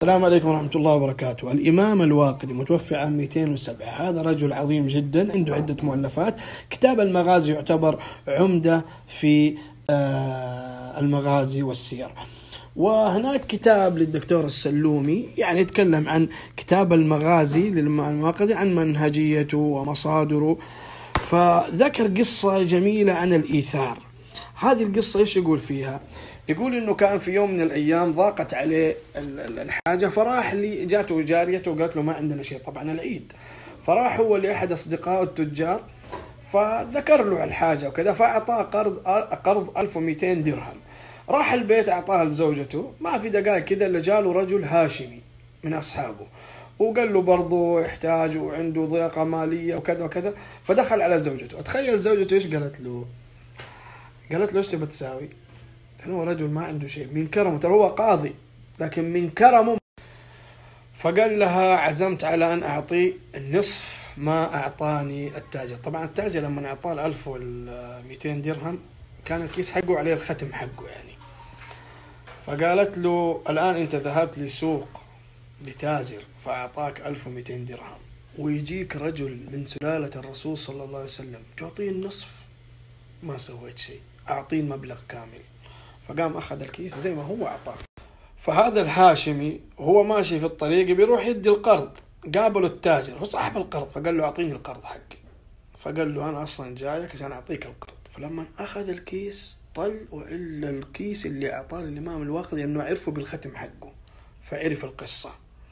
السلام عليكم ورحمة الله وبركاته. الإمام الواقدي متوفى عام 207. هذا رجل عظيم جدا، عنده عدة مؤلفات. كتاب المغازي يعتبر عمدة في المغازي والسير. وهناك كتاب للدكتور السلومي يعني يتكلم عن كتاب المغازي للإمام الواقدي، عن منهجيته ومصادره. فذكر قصة جميلة عن الإيثار. هذه القصة إيش يقول فيها؟ يقول إنه كان في يوم من الأيام ضاقت عليه الحاجة، فراح جاته جاريته وقالت له ما عندنا شيء، طبعا العيد. فراح هو لأحد أصدقائه التجار فذكر له الحاجة وكذا، فأعطاه قرض 1200 درهم. راح البيت أعطاها لزوجته. ما في دقائق كذا اللي جاله رجل هاشمي من أصحابه وقال له برضو يحتاج وعنده ضيقة مالية وكذا وكذا. فدخل على زوجته. أتخيل زوجته إيش قالت له؟ قالت له إيش تبى تساوي؟ هو رجل ما عنده شيء، من كرمه، ترى هو قاضي لكن من كرمه. فقال لها عزمت على أن أعطي النصف ما أعطاني التاجر. طبعا التاجر لما أعطاه 1200 درهم كان الكيس حقه عليه الختم حقه يعني. فقالت له الآن أنت ذهبت لسوق لتاجر فأعطاك 1200 درهم، ويجيك رجل من سلالة الرسول صلى الله عليه وسلم تعطيه النصف؟ ما سويت شيء، أعطيه المبلغ كامل. فقام أخذ الكيس زي ما هو أعطاه. فهذا الهاشمي وهو ماشي في الطريق بيروح يدي القرض، قابله التاجر وصاحب القرض، فقال له أعطيني القرض حقي. فقال له أنا أصلا جايك عشان أعطيك القرض. فلما أخذ الكيس طل وإلا الكيس اللي أعطاه الإمام الواقدي، لأنه عرفه بالختم حقه فعرف القصة.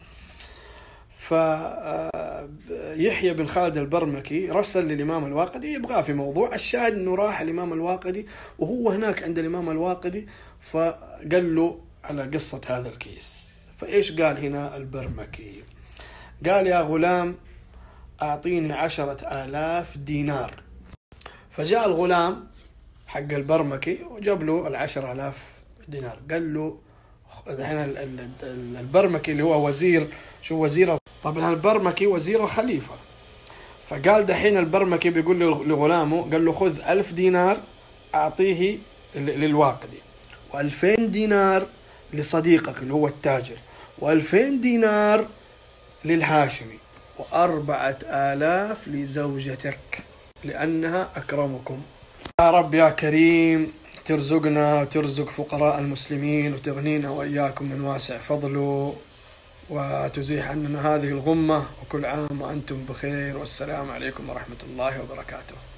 فيحيى بن خالد البرمكي رسل للإمام الواقدي يبغاه في موضوع. الشاهد أنه راح الإمام الواقدي وهو هناك عند الإمام الواقدي، فقال له على قصة هذا الكيس. فإيش قال هنا البرمكي؟ قال يا غلام أعطيني 10,000 دينار. فجاء الغلام حق البرمكي وجاب له 10,000 دينار. قال له الحين البرمكي اللي هو وزير، شو وزير؟ طبعا البرمكي وزير الخليفة. فقال دحين البرمكي بيقول لغلامه، قال له خذ 1000 دينار أعطيه للواقدي، و2000 دينار لصديقك اللي هو التاجر، و2000 دينار للهاشمي، و4,000 لزوجتك لأنها أكرمكم. يا رب يا كريم ترزقنا وترزق فقراء المسلمين وتغنينا وإياكم من واسع فضله وتزيح عننا هذه الغمة، وكل عام وأنتم بخير، والسلام عليكم ورحمة الله وبركاته.